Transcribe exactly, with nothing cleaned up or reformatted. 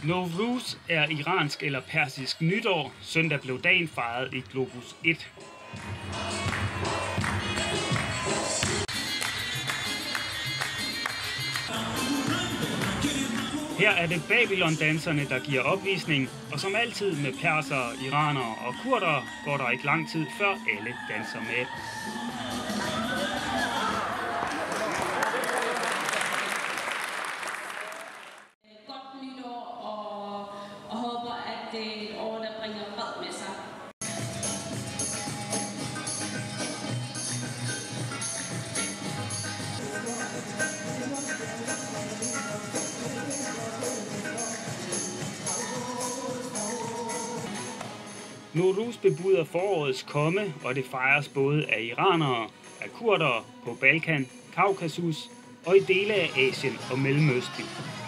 Nowruz er iransk eller persisk nytår. Søndag blev dagen fejret i Globus et. Her er det Babylon-danserne, der giver opvisning, og som altid med persere, iranere og kurdere går der ikke lang tid, før alle danser med. Godt nytår, og, og håber, at det er et år, der bringer fred med sig. Nowruz bebuder forårets komme, og det fejres både af iranere, af kurdere på Balkan, Kaukasus og i dele af Asien og Mellemøsten.